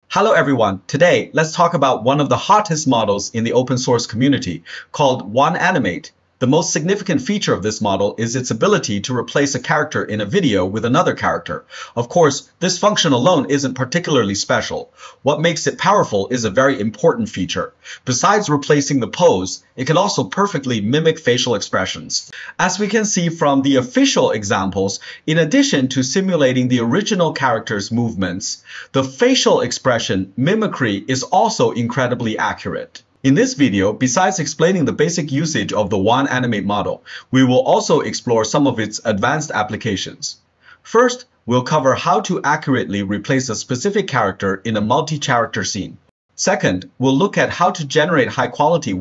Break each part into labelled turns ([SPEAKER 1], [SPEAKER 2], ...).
[SPEAKER 1] Hello everyone, today let's talk about one of the hottest models in the open source community called Wan Animate. The most significant feature of this model is its ability to replace a character in a video with another character. Of course, this function alone isn't particularly special. What makes it powerful is a very important feature. Besides replacing the pose, it can also perfectly mimic facial expressions. As we can see from the official examples, in addition to simulating the original character's movements, the facial expression mimicry is also incredibly accurate. In this video, besides explaining the basic usage of the Wan Animate model, we will also explore some of its advanced applications. First, we'll cover how to accurately replace a specific character in a multi-character scene. Second, we'll look at how to generate high-quality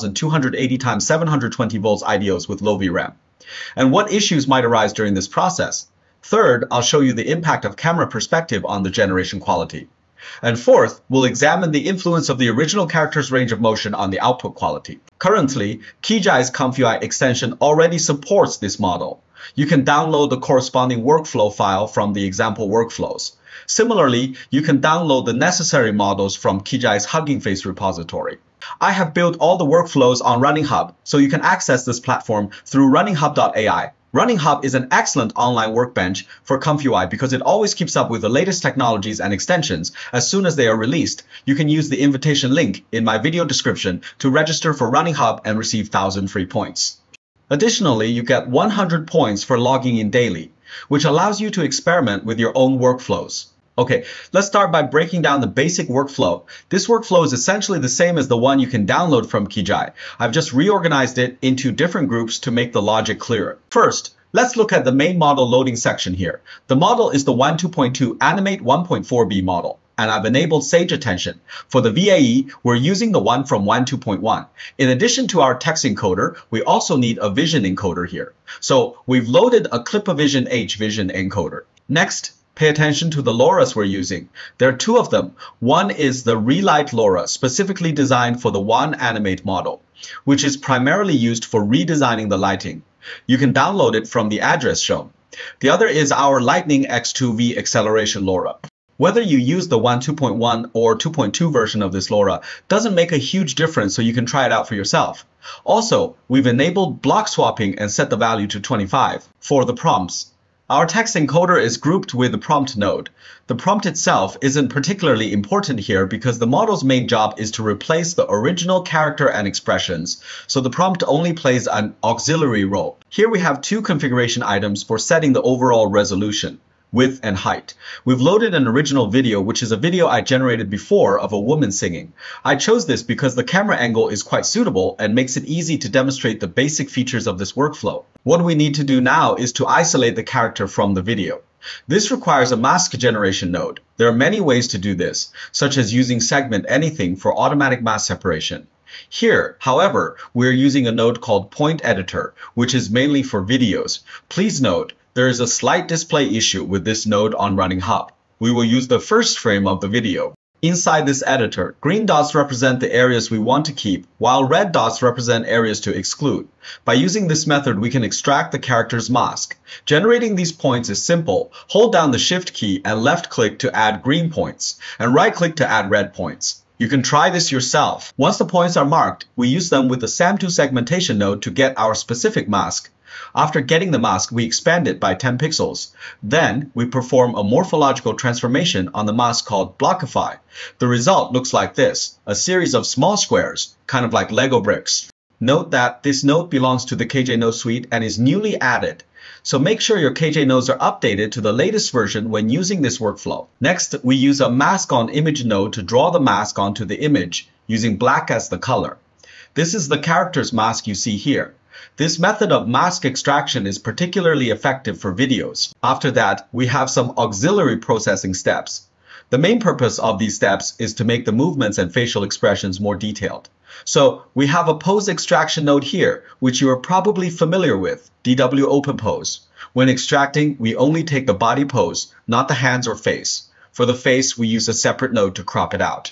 [SPEAKER 1] 1280x720 volts IDOs with low VRAM, and what issues might arise during this process. Third, I'll show you the impact of camera perspective on the generation quality. And fourth, we'll examine the influence of the original character's range of motion on the output quality. Currently, Kijai's ComfyUI extension already supports this model. You can download the corresponding workflow file from the example workflows. Similarly, you can download the necessary models from Kijai's Hugging Face repository. I have built all the workflows on Running Hub, so you can access this platform through runninghub.ai. Running Hub is an excellent online workbench for ComfyUI because it always keeps up with the latest technologies and extensions as soon as they are released. You can use the invitation link in my video description to register for Running Hub and receive 1,000 free points. Additionally, you get 100 points for logging in daily, which allows you to experiment with your own workflows. Okay, let's start by breaking down the basic workflow. This workflow is essentially the same as the one you can download from Kijai. I've just reorganized it into different groups to make the logic clearer. First, let's look at the main model loading section here. The model is the Wan 2.2 Animate 1.4b model, and I've enabled Sage Attention. For the VAE, we're using the one from Wan 2.1. In addition to our text encoder, we also need a vision encoder here. So we've loaded a ClipAVision H vision encoder. Next, pay attention to the LoRa's we're using. There are two of them. One is the Relight LoRa, specifically designed for the Wan Animate model, which is primarily used for redesigning the lighting. You can download it from the address shown. The other is our Lightning X2V acceleration LoRa. Whether you use the Wan 2.1 or 2.2 version of this LoRa doesn't make a huge difference, so you can try it out for yourself. Also, we've enabled block swapping and set the value to 25 for the prompts. Our text encoder is grouped with the prompt node. The prompt itself isn't particularly important here because the model's main job is to replace the original character and expressions, so the prompt only plays an auxiliary role. Here we have two configuration items for setting the overall resolution, width and height. We've loaded an original video, which is a video I generated before of a woman singing. I chose this because the camera angle is quite suitable and makes it easy to demonstrate the basic features of this workflow. What we need to do now is to isolate the character from the video. This requires a mask generation node. There are many ways to do this, such as using segment anything for automatic mask separation. Here, however, we're using a node called Point Editor, which is mainly for videos. Please note, there is a slight display issue with this node on Running Hub. We will use the first frame of the video. Inside this editor, green dots represent the areas we want to keep, while red dots represent areas to exclude. By using this method, we can extract the character's mask. Generating these points is simple. Hold down the Shift key and left-click to add green points, and right-click to add red points. You can try this yourself. Once the points are marked, we use them with the SAM2 segmentation node to get our specific mask. After getting the mask, we expand it by 10 pixels. Then, we perform a morphological transformation on the mask called Blockify. The result looks like this, a series of small squares, kind of like Lego bricks. Note that this node belongs to the KJ node suite and is newly added. So make sure your KJ nodes are updated to the latest version when using this workflow. Next, we use a mask on image node to draw the mask onto the image, using black as the color. This is the character's mask you see here. This method of mask extraction is particularly effective for videos. After that, we have some auxiliary processing steps. The main purpose of these steps is to make the movements and facial expressions more detailed. So we have a pose extraction node here, which you are probably familiar with, DW Open Pose. When extracting, we only take the body pose, not the hands or face. For the face, we use a separate node to crop it out.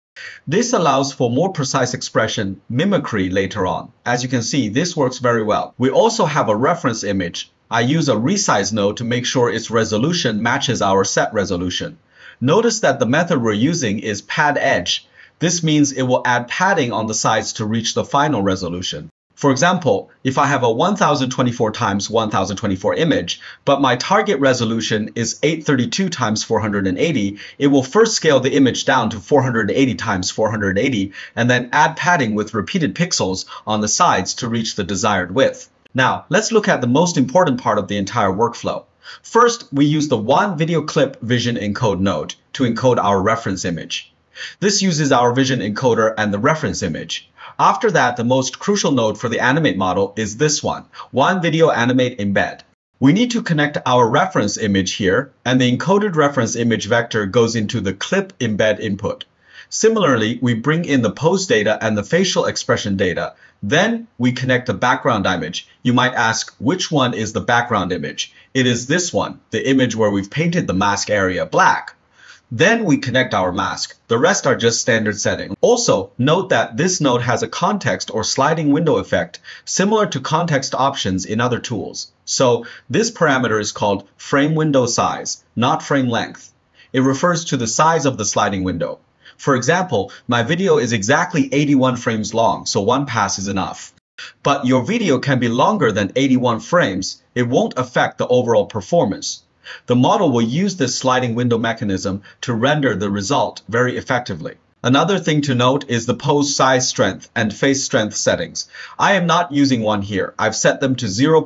[SPEAKER 1] This allows for more precise expression mimicry later on. As you can see, this works very well. We also have a reference image. I use a resize node to make sure its resolution matches our set resolution. Notice that the method we're using is pad edge. This means it will add padding on the sides to reach the final resolution. For example, if I have a 1024 x 1024 image, but my target resolution is 832 x 480, it will first scale the image down to 480 x 480 and then add padding with repeated pixels on the sides to reach the desired width. Now, let's look at the most important part of the entire workflow. First, we use the Wan Video Clip Vision Encode node to encode our reference image. This uses our vision encoder and the reference image. After that, the most crucial node for the Animate model is this one, Wan Video Animate Embed. We need to connect our reference image here, and the encoded reference image vector goes into the clip embed input. Similarly, we bring in the pose data and the facial expression data. Then we connect the background image. You might ask, which one is the background image? It is this one, the image where we've painted the mask area black. Then we connect our mask. The rest are just standard settings. Also, note that this node has a context or sliding window effect similar to context options in other tools. So this parameter is called frame window size, not frame length. It refers to the size of the sliding window. For example, my video is exactly 81 frames long, so one pass is enough. But your video can be longer than 81 frames. It won't affect the overall performance. The model will use this sliding window mechanism to render the result very effectively. Another thing to note is the pose size strength and face strength settings. I am not using one here. I've set them to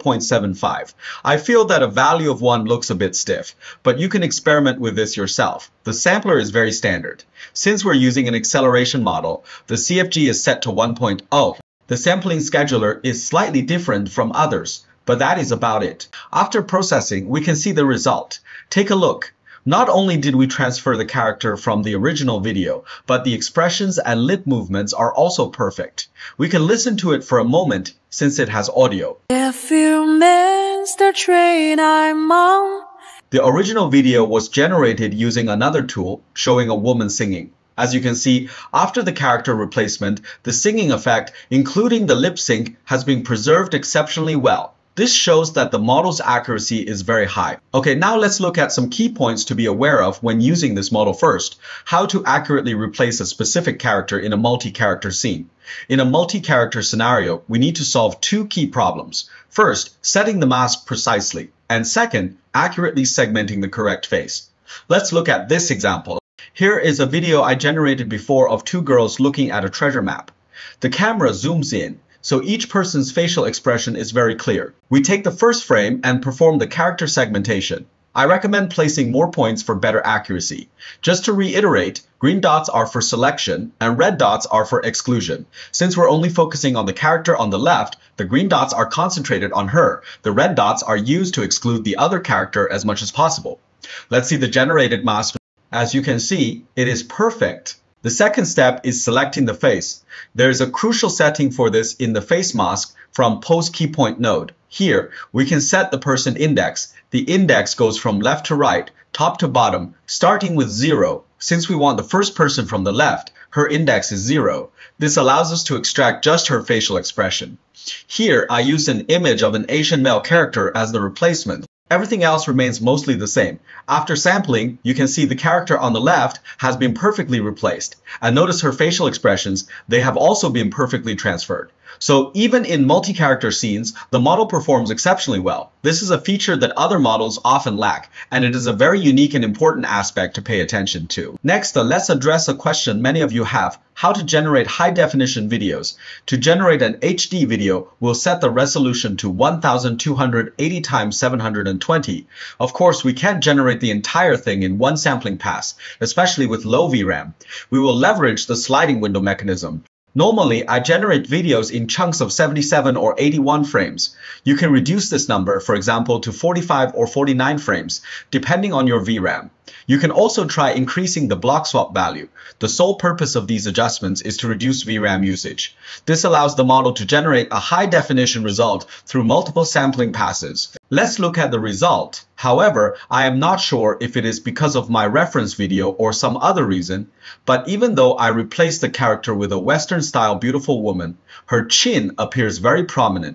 [SPEAKER 1] 0.75. I feel that a value of 1 looks a bit stiff, but you can experiment with this yourself. The sampler is very standard. Since we're using an acceleration model, the CFG is set to 1.0. The sampling scheduler is slightly different from others, but that is about it. After processing, we can see the result. Take a look. Not only did we transfer the character from the original video, but the expressions and lip movements are also perfect. We can listen to it for a moment since it has audio.
[SPEAKER 2] If you miss the train I'm on.
[SPEAKER 1] The original video was generated using another tool showing a woman singing. As you can see, after the character replacement, the singing effect, including the lip sync, has been preserved exceptionally well. This shows that the model's accuracy is very high. Okay, now let's look at some key points to be aware of when using this model first. How to accurately replace a specific character in a multi-character scene. In a multi-character scenario, we need to solve two key problems. First, setting the mask precisely. And second, accurately segmenting the correct face. Let's look at this example. Here is a video I generated before of two girls looking at a treasure map. The camera zooms in, so each person's facial expression is very clear. We take the first frame and perform the character segmentation. I recommend placing more points for better accuracy. Just to reiterate, green dots are for selection and red dots are for exclusion. Since we're only focusing on the character on the left, the green dots are concentrated on her. The red dots are used to exclude the other character as much as possible. Let's see the generated mask. As you can see, it is perfect. The second step is selecting the face. There is a crucial setting for this in the face mask from Pose Key Point node. Here, we can set the person index. The index goes from left to right, top to bottom, starting with 0. Since we want the first person from the left, her index is 0. This allows us to extract just her facial expression. Here, I used an image of an Asian male character as the replacement. Everything else remains mostly the same. After sampling, you can see the character on the left has been perfectly replaced. And notice her facial expressions, they have also been perfectly transferred. So even in multi-character scenes, the model performs exceptionally well. This is a feature that other models often lack, and it is a very unique and important aspect to pay attention to. Next, let's address a question many of you have: how to generate high-definition videos. To generate an HD video, we'll set the resolution to 1280 x 720. Of course, we can't generate the entire thing in one sampling pass, especially with low VRAM. We will leverage the sliding window mechanism. Normally, I generate videos in chunks of 77 or 81 frames. You can reduce this number, for example, to 45 or 49 frames, depending on your VRAM. You can also try increasing the block swap value. The sole purpose of these adjustments is to reduce VRAM usage. This allows the model to generate a high-definition result through multiple sampling passes. Let's look at the result. However, I am not sure if it is because of my reference video or some other reason, but even though I replaced the character with a Western-style beautiful woman, her chin appears very prominent.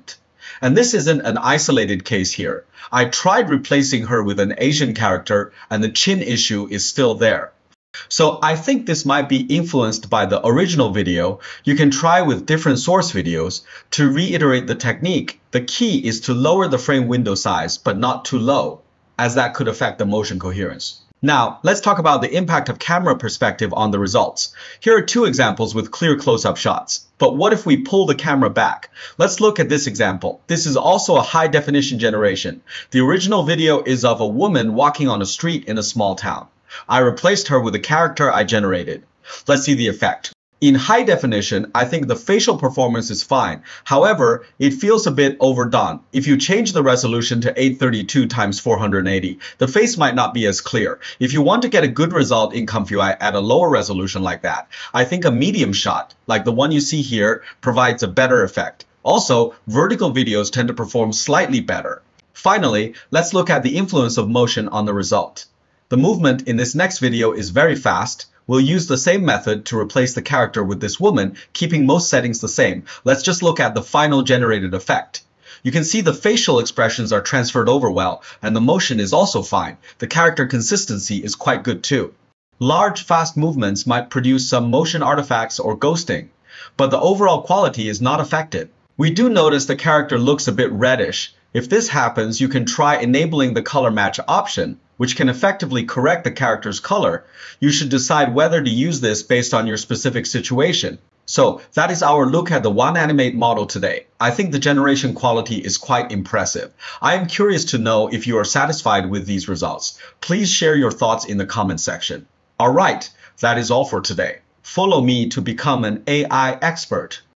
[SPEAKER 1] And this isn't an isolated case here. I tried replacing her with an Asian character and the chin issue is still there. So I think this might be influenced by the original video. You can try with different source videos. To reiterate the technique, the key is to lower the frame window size, but not too low, as that could affect the motion coherence. Now, let's talk about the impact of camera perspective on the results. Here are two examples with clear close-up shots. But what if we pull the camera back? Let's look at this example. This is also a high-definition generation. The original video is of a woman walking on a street in a small town. I replaced her with a character I generated. Let's see the effect. In high definition, I think the facial performance is fine. However, it feels a bit overdone. If you change the resolution to 832 x 480, the face might not be as clear. If you want to get a good result in ComfyUI at a lower resolution like that, I think a medium shot, like the one you see here, provides a better effect. Also, vertical videos tend to perform slightly better. Finally, let's look at the influence of motion on the result. The movement in this next video is very fast. We'll use the same method to replace the character with this woman, keeping most settings the same. Let's just look at the final generated effect. You can see the facial expressions are transferred over well, and the motion is also fine. The character consistency is quite good too. Large, fast movements might produce some motion artifacts or ghosting, but the overall quality is not affected. We do notice the character looks a bit reddish. If this happens, you can try enabling the color match option, which can effectively correct the character's color. You should decide whether to use this based on your specific situation. So that is our look at the Wan Animate model today. I think the generation quality is quite impressive. I am curious to know if you are satisfied with these results. Please share your thoughts in the comment section. Alright, that is all for today. Follow me to become an AI expert.